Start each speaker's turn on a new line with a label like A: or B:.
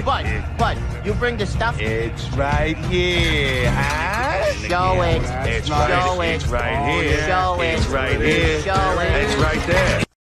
A: Bud, you bring the stuff?
B: It's right here, huh?
A: Show it.
B: It's
A: Show
B: right,
A: it.
B: it's right here.
A: Show it.
B: It's right here.
A: Show it.
B: It's right there.